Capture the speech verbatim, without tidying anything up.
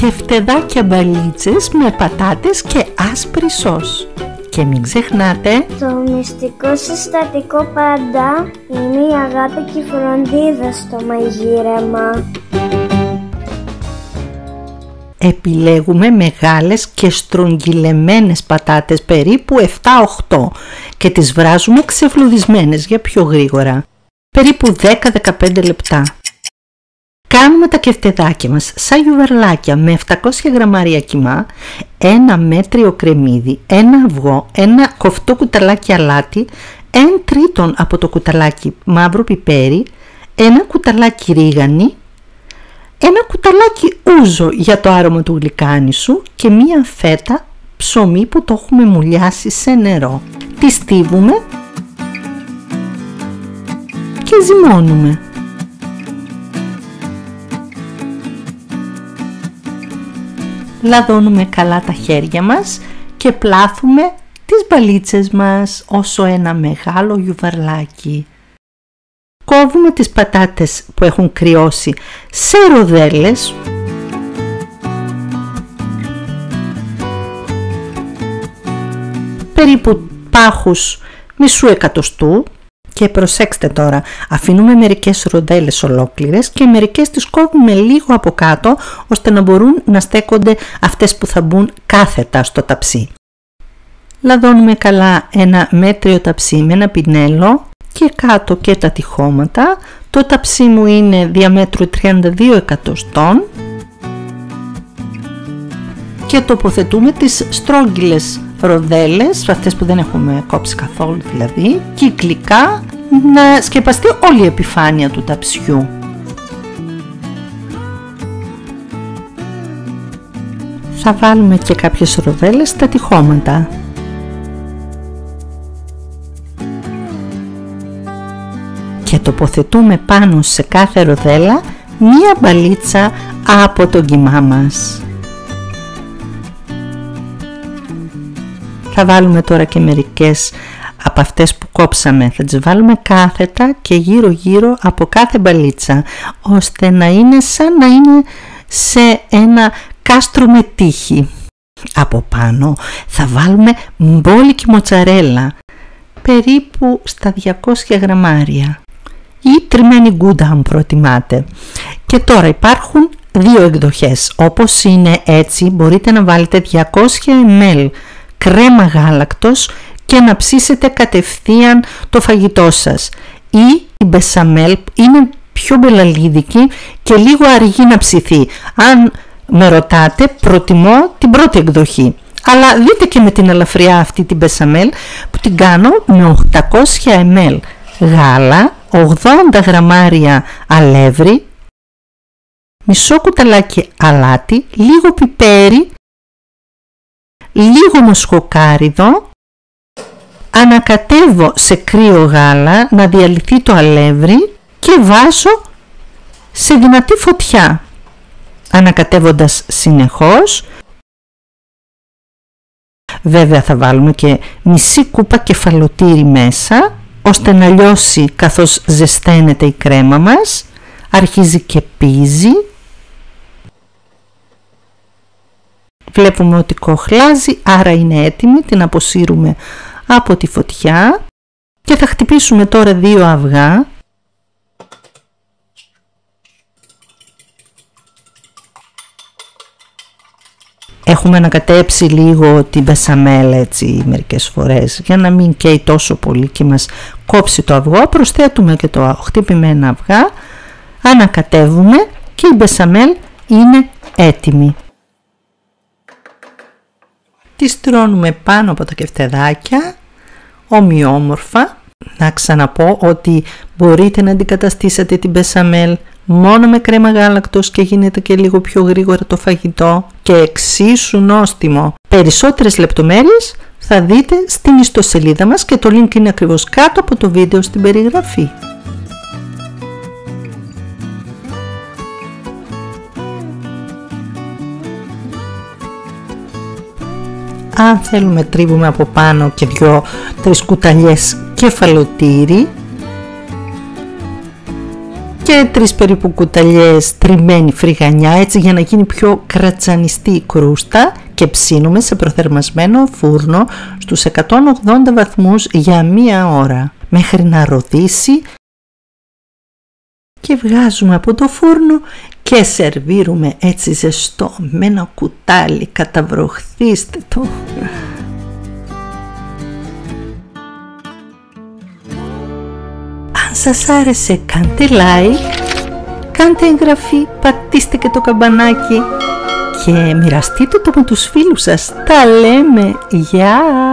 κεφτεδάκια μπαλίτσες με πατάτες και άσπρη σως. Και μην ξεχνάτε, το μυστικό συστατικό πάντα είναι η αγάπη και η φροντίδα στο μαγείρεμα. Επιλέγουμε μεγάλες και στρογγυλεμένες πατάτες, περίπου επτά οχτώ, και τις βράζουμε ξεφλουδισμένες για πιο γρήγορα, περίπου δέκα με δεκαπέντε λεπτά. Κάνουμε τα κεφτεδάκια μας σαν γιουβαρλάκια με επτακόσια γραμμάρια κιμά, ένα μέτριο κρεμμύδι, ένα αυγό, ένα κοφτό κουταλάκι αλάτι, ένα τρίτον από το κουταλάκι μαύρο πιπέρι, ένα κουταλάκι ρίγανη, ένα κουταλάκι ούζο για το άρωμα του γλυκάνισου και μία φέτα ψωμί που το έχουμε μουλιάσει σε νερό. Τη στίβουμε και ζυμώνουμε. Λαδώνουμε καλά τα χέρια μας και πλάθουμε τις μπαλίτσες μας όσο ένα μεγάλο γιουβαρλάκι. Κόβουμε τις πατάτες που έχουν κρυώσει σε ροδέλες. Περίπου πάχους μισού εκατοστού. Και προσέξτε τώρα, αφήνουμε μερικές ροντέλες ολόκληρες και μερικές τις κόβουμε λίγο από κάτω, ώστε να μπορούν να στέκονται αυτές που θα μπουν κάθετα στο ταψί. Λαδώνουμε καλά ένα μέτριο ταψί με ένα πινέλο και κάτω και τα τυχώματα. Το ταψί μου είναι διαμέτρου τριάντα δύο εκατοστών και τοποθετούμε τις στρόγγυλες ροδέλες, αυτές που δεν έχουμε κόψει καθόλου δηλαδή, κυκλικά, να σκεπαστεί όλη η επιφάνεια του ταψιού. Θα βάλουμε και κάποιες ροδέλες στα τυχώματα. Και τοποθετούμε πάνω σε κάθε ροδέλα μία μπαλίτσα από τον κιμά μας. Θα βάλουμε τώρα και μερικές από αυτές που κόψαμε. Θα τις βάλουμε κάθετα και γύρω γύρω από κάθε μπαλίτσα, ώστε να είναι σαν να είναι σε ένα κάστρο με τείχη. Από πάνω θα βάλουμε μπόλικη μοτσαρέλα, περίπου στα διακόσια γραμμάρια, ή τριμμένη γκούντα αν προτιμάτε. Και τώρα υπάρχουν δύο εκδοχές. Όπως είναι έτσι μπορείτε να βάλετε διακόσια μιλιλίτρα κρέμα γάλακτος και να ψήσετε κατευθείαν το φαγητό σας, ή η μπεσαμέλ είναι πιο μπελαλίδικη και λίγο αργή να ψηθεί. Αν με ρωτάτε, προτιμώ την πρώτη εκδοχή, αλλά δείτε και με την ελαφριά αυτή την μπεσαμέλ που την κάνω με οκτακόσια μιλιλίτρα γάλα, ογδόντα γραμμάρια αλεύρι, μισό κουταλάκι αλάτι, λίγο πιπέρι, λίγο μοσχοκάριδο. Ανακατεύω σε κρύο γάλα να διαλυθεί το αλεύρι και βάζω σε δυνατή φωτιά, ανακατεύοντας συνεχώς. Βέβαια θα βάλουμε και μισή κούπα κεφαλοτήρι μέσα, ώστε να λιώσει καθώς ζεσταίνεται η κρέμα μας. Αρχίζει και πίζει. Βλέπουμε ότι κοχλάζει, άρα είναι έτοιμη. Την αποσύρουμε από τη φωτιά και θα χτυπήσουμε τώρα δύο αυγά. Έχουμε ανακατέψει λίγο την μπεσαμέλ έτσι μερικές φορές για να μην καίει τόσο πολύ και μας κόψει το αυγό. Προσθέτουμε και το χτυπημένα αυγά, ανακατεύουμε και η μπεσαμέλ είναι έτοιμη. Τη στρώνουμε πάνω από τα κεφτεδάκια ομοιόμορφα. Να ξαναπώ ότι μπορείτε να αντικαταστήσετε την μπεσαμέλ μόνο με κρέμα γάλακτος και γίνεται και λίγο πιο γρήγορα το φαγητό και εξίσου νόστιμο. Περισσότερες λεπτομέρειες θα δείτε στην ιστοσελίδα μας και το link είναι ακριβώς κάτω από το βίντεο στην περιγραφή. Αν θέλουμε τρίβουμε από πάνω και δυο τρεις κουταλιές κεφαλοτήρι. και τρεις περίπου κουταλιές τριμμένη φρυγανιά, έτσι για να γίνει πιο κρατσανιστή η κρούστα, και ψήνουμε σε προθερμασμένο φούρνο στους εκατόν ογδόντα βαθμούς για μία ώρα μέχρι να ροδίσει, και βγάζουμε από το φούρνο και σερβίρουμε έτσι ζεστό με ένα κουτάλι, καταβροχθήστε το. Αν σας άρεσε, κάντε like, κάντε εγγραφή, πατήστε και το καμπανάκι και μοιραστείτε το με τους φίλους σας. Τα λέμε, γεια!